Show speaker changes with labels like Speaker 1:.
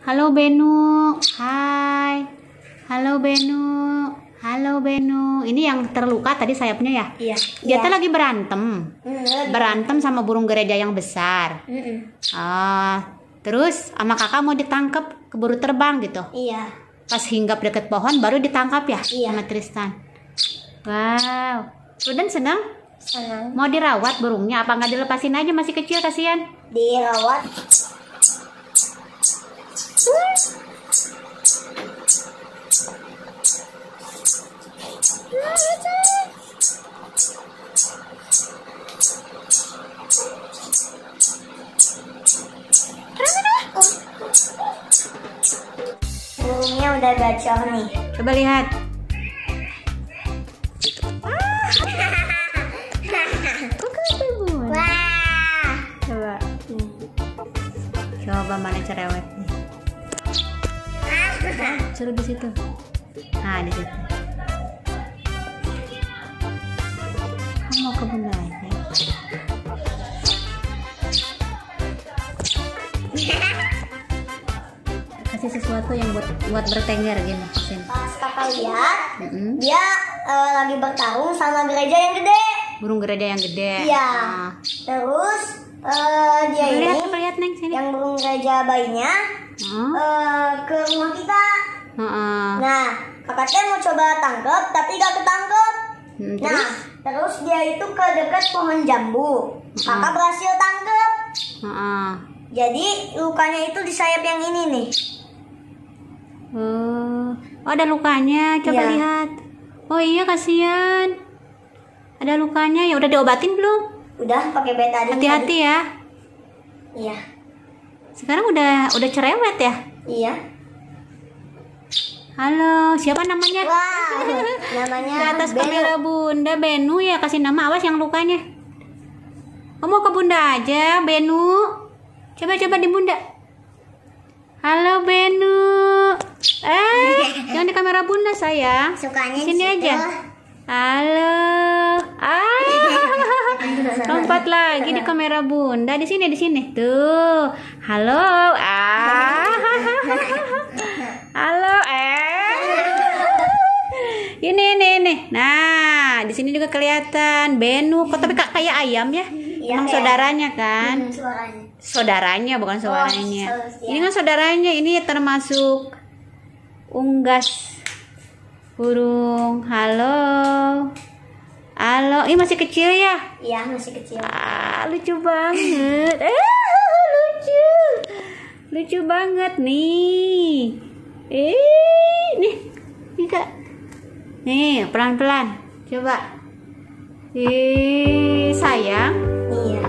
Speaker 1: Halo Benu. Hai. Halo Benu. Halo Benu. Ini yang terluka tadi sayapnya ya?
Speaker 2: Iya.
Speaker 1: Dia tuh lagi berantem. Berantem sama burung gereja yang besar. Terus sama kakak mau ditangkap, keburu terbang gitu.
Speaker 2: Iya.
Speaker 1: Pas hinggap deket pohon baru ditangkap ya?
Speaker 2: Iya.
Speaker 1: Sama Tristan. Wow. Pruden senang?
Speaker 2: Senang.
Speaker 1: Mau dirawat burungnya? Apa nggak dilepasin aja, masih kecil kasihan?
Speaker 2: Dirawat. Burungnya udah gacor nih.
Speaker 1: Coba lihat.
Speaker 2: Wah.
Speaker 1: Coba. Coba mana cerewetnya. Suruh di situ. Nah, di situ. Kamu mau ke bunda aja. Kasih sesuatu yang buat bertengger gini. Sini.
Speaker 2: Pas kakak lihat, dia lagi bertarung sama gereja yang gede.
Speaker 1: Burung gereja yang gede.
Speaker 2: Iya.
Speaker 1: Nah.
Speaker 2: Terus dia
Speaker 1: Coba lihat Neng sini.
Speaker 2: yang burung gereja bayinya ke rumah kita. Nah, kakaknya mau coba tangkep tapi gak ketangkep. Nah, terus dia itu ke dekat pohon jambu. Kakak berhasil tangkep. Jadi lukanya itu di sayap yang ini nih.
Speaker 1: Oh, ada lukanya. Coba
Speaker 2: Iya.
Speaker 1: lihat. Oh iya, kasihan. Ada lukanya. Ya udah diobatin belum?
Speaker 2: Udah pakai betadine.
Speaker 1: Hati-hati ya.
Speaker 2: Iya.
Speaker 1: Sekarang udah cerewet ya.
Speaker 2: Iya.
Speaker 1: Halo, siapa namanya?
Speaker 2: Wah, namanya
Speaker 1: Di atas
Speaker 2: Benu.
Speaker 1: kamera Bunda, Benu ya. Kasih nama, awas yang lukanya. Kamu mau ke Bunda aja, Benu. Coba di Bunda. Halo Benu. Jangan di kamera Bunda sayang.
Speaker 2: Sukanya
Speaker 1: Sini
Speaker 2: di situ.
Speaker 1: aja. Halo. Lompat lagi di kamera Bunda. Di sini. Tuh. Halo. Halo. Ini. Nah, di sini juga kelihatan Benu. Kok tapi kayak ayam ya?
Speaker 2: Iya,
Speaker 1: Emang
Speaker 2: kayak-
Speaker 1: saudaranya kan?
Speaker 2: Suaranya.
Speaker 1: Saudaranya bukan saudaranya.
Speaker 2: iya.
Speaker 1: Ini kan saudaranya. Ini termasuk unggas burung. Halo. Ini masih kecil ya?
Speaker 2: Iya, masih kecil.
Speaker 1: Lucu banget. Lucu banget nih. Nih Kak. Nih, pelan-pelan. Coba. Sayang.
Speaker 2: Iya.